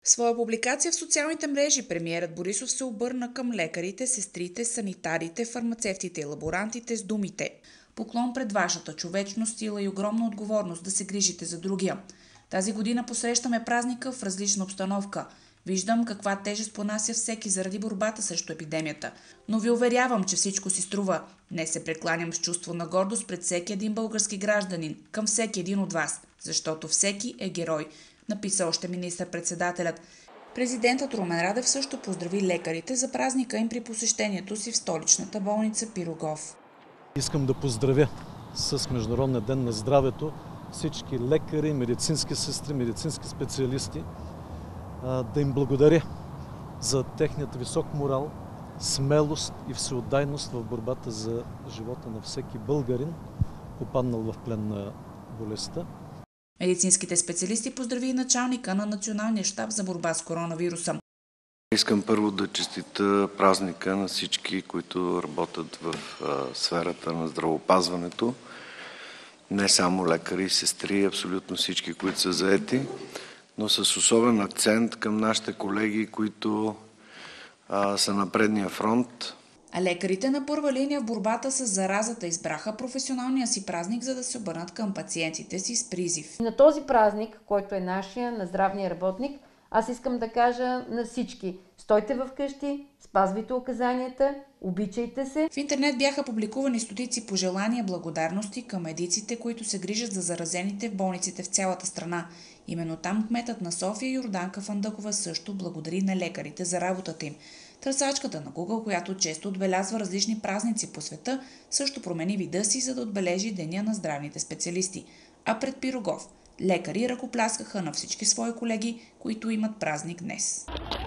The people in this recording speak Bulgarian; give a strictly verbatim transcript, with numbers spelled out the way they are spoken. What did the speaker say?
В своя публикация в социалните мрежи премиерът Борисов се обърна към лекарите, сестрите, санитарите, фармацевтите и лаборантите с думите: „Поклон пред вашата човечност, сила и огромна отговорност да се грижите за другия. Тази година посрещаме празника в различна обстановка. Виждам каква тежест понася всеки заради борбата срещу епидемията. Но ви уверявам, че всичко си струва. Днес се прекланям с чувство на гордост пред всеки един български гражданин, към всеки един от вас, защото всеки е герой“, написа още министър-председателят. Президентът Румен Радев също поздрави лекарите за празника им при посещението си в столичната болница „Пирогов“. Искам да поздравя с Международния ден на здравето всички лекари, медицински сестри, медицински специалисти, да им благодаря за техният висок морал, смелост и всеотдайност в борбата за живота на всеки българин, попаднал в плен на болестта. Медицинските специалисти поздрави и началника на Националния щаб за борба с коронавируса. Искам първо да честитя празника на всички, които работят в сферата на здравеопазването. Не само лекари, сестри, абсолютно всички, които са заети, но с особен акцент към нашите колеги, които а, са на предния фронт. А лекарите на първа линия в борбата с заразата избраха професионалния си празник, за да се обърнат към пациентите си с призив. На този празник, който е нашия, на здравния работник, аз искам да кажа на всички: стойте вкъщи, спазвайте указанията, обичайте се. В интернет бяха публикувани стотици пожелания, благодарности към медиците, които се грижат за заразените в болниците в цялата страна. Именно там кметът на София Йорданка Фандъкова също благодари на лекарите за работата им. Търсачката на Google, която често отбелязва различни празници по света, също промени вида си, за да отбележи Деня на здравните специалисти. А пред Пирогов лекари ръкопляскаха на всички свои колеги, които имат празник днес.